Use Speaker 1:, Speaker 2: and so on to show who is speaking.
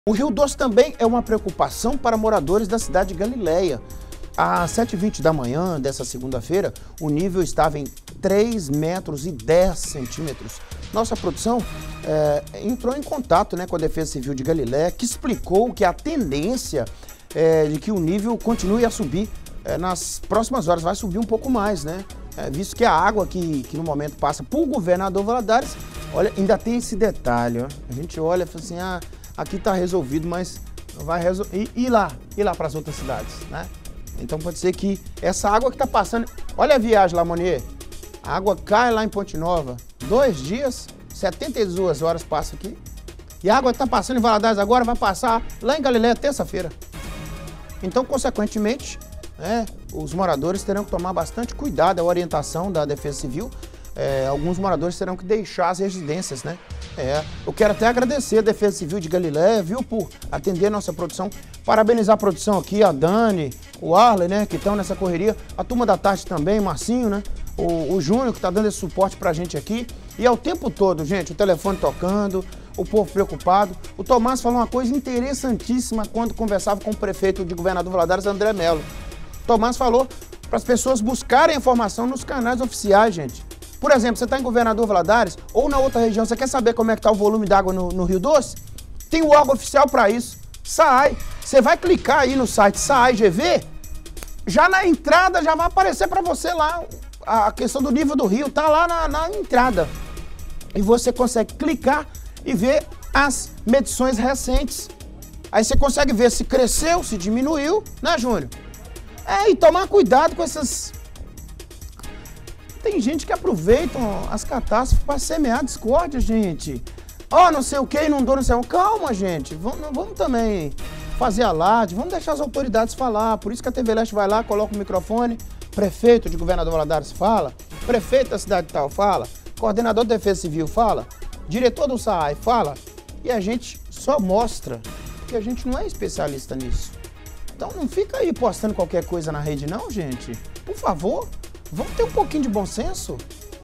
Speaker 1: O Rio Doce também é uma preocupação para moradores da cidade de Galileia. Às 7h20 da manhã dessa segunda-feira, o nível estava em 3,10 metros. Nossa produção entrou em contato com a Defesa Civil de Galileia, que explicou que a tendência é de que o nível continue a subir nas próximas horas. Vai subir um pouco mais, né? Visto que a água que no momento passa por Governador Valadares, olha, ainda tem esse detalhe, ó. A gente olha e fala assim, aqui está resolvido, mas vai resolver. E lá para as outras cidades, né? Então pode ser que essa água que está passando... Olha a viagem lá, Monier. A água cai lá em Ponte Nova. 2 dias, 72 horas passa aqui. E a água que está passando em Valadares agora vai passar lá em Galileia terça-feira. Então, consequentemente, os moradores terão que tomar bastante cuidado. É a orientação da Defesa Civil. Alguns moradores terão que deixar as residências, né? Eu quero até agradecer a Defesa Civil de Galileia, viu, por atender a nossa produção. Parabenizar a produção aqui, a Dani, o Arley, né, que estão nessa correria. A turma da tarde também, o Marcinho, né? O Júnior, que está dando esse suporte pra gente aqui. E é o tempo todo, gente, o telefone tocando, o povo preocupado. O Tomás falou uma coisa interessantíssima quando conversava com o prefeito de Governador Valadares, André Melo. O Tomás falou para as pessoas buscarem informação nos canais oficiais, gente. Por exemplo, você está em Governador Valadares ou na outra região, você quer saber como é que está o volume d'água no Rio Doce? Tem o órgão oficial para isso, SAAI. Você vai clicar aí no site SAAI GV, já na entrada já vai aparecer para você lá a questão do nível do rio, tá lá na entrada. E você consegue clicar e ver as medições recentes. Aí você consegue ver se cresceu, se diminuiu, né, Júnior? E tomar cuidado com essas... Tem gente que aproveita as catástrofes para semear discórdia, gente. Não sei o que, inundou, não sei o que. Calma, gente. Vamos também fazer alarde, vamos deixar as autoridades falar. Por isso que a TV Leste vai lá, coloca o microfone. Prefeito de Governador Valadares fala. Prefeito da cidade tal fala. Coordenador da Defesa Civil fala. Diretor do SAAI fala. E a gente só mostra que a gente não é especialista nisso. Então não fica aí postando qualquer coisa na rede não, gente. Por favor. Vamos ter um pouquinho de bom senso?